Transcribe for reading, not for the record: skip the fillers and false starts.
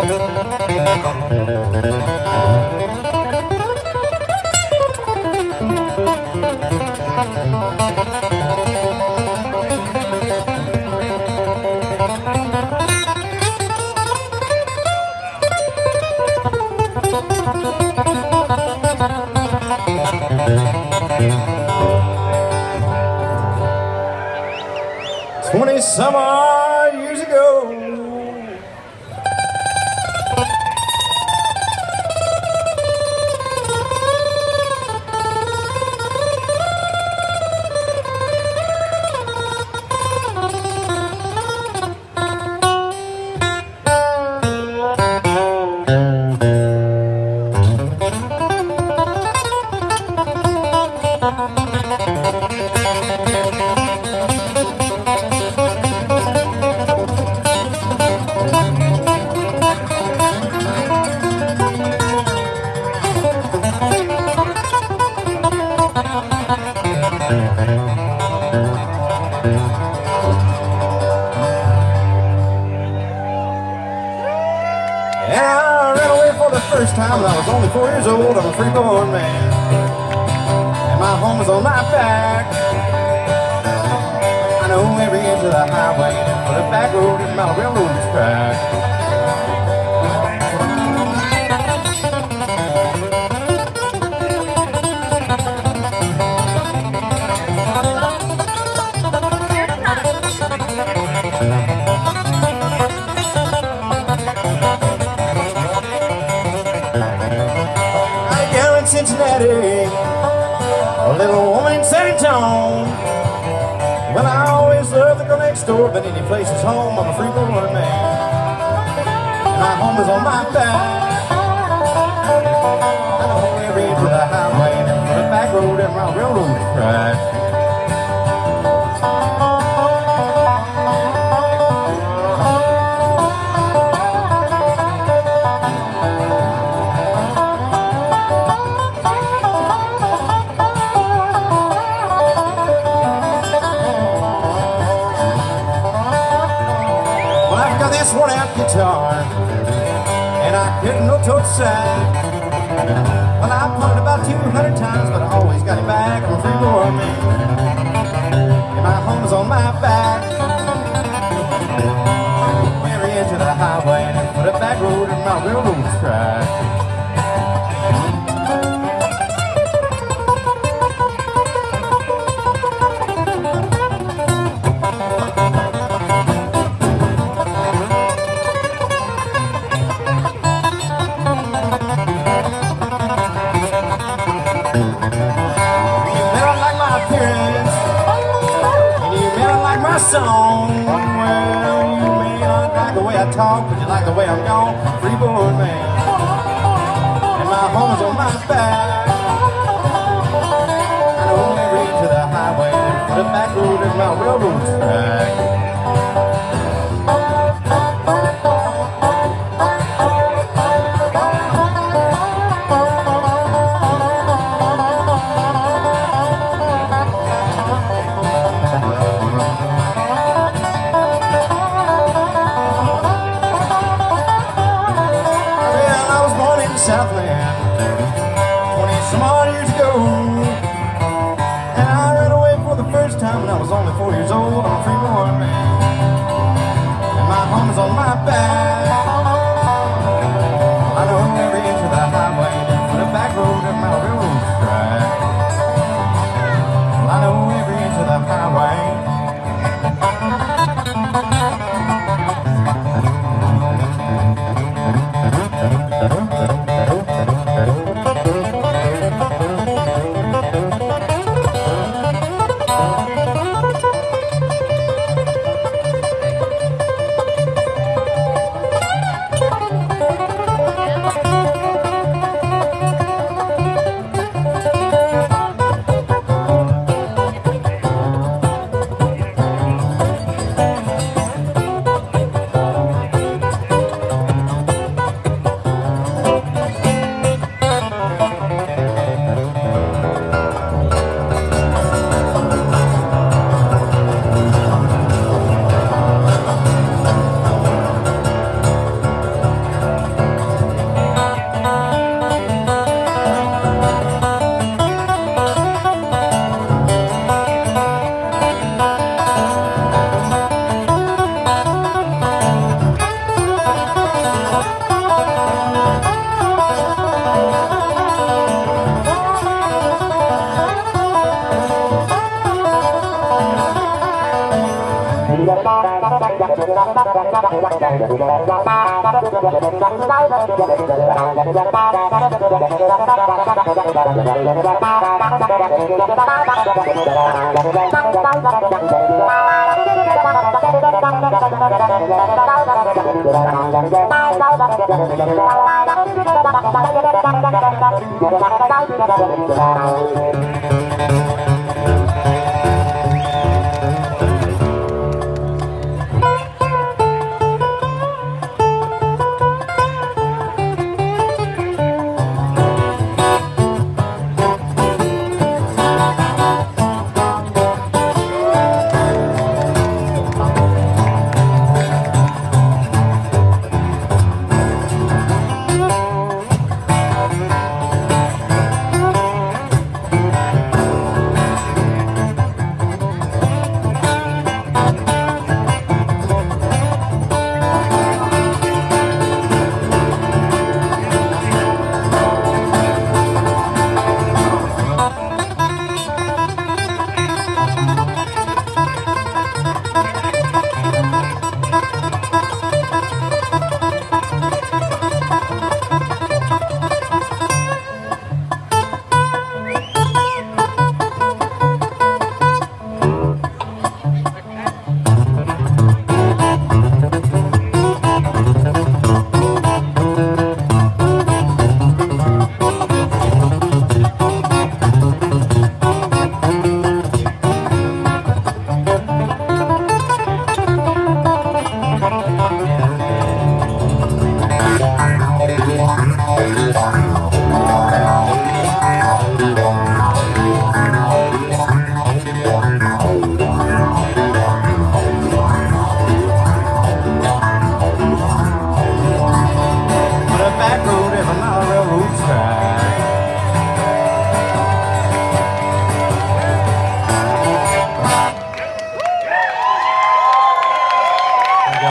Some odd years ago, first time when I was only 4 years old. I'm a free-born man, and my home is on my back. I know every inch of the highway, but the back road and my railroad track. Cincinnati, a little woman in San Antonio. Well, I always love the girl next door, but any place is home. I'm a free-born man, and my home is on my back. I know every inch of the highway, and the back road and my railroad track. This worn out guitar, and I couldn't no toe to side. Well, I played about 200 times, but I always got it back. I'm a free-born man, and my home is on my back. Every inch of the highway, and put a back road in my railroad track. Song. Well, you may not like the way I talk, but you like the way I'm gone. Free-born man, and my home is on my back. I know every inch of the highway, and the back road is my railroad track. Southland, 20-some odd years ago, and I ran away for the first time when I was only 4 years old. I'm a free-born man, and my home is on my back. I know every inch of the highway, and the back road and my railroad track. Well, I know every inch of the highway. Thank you. Thank you.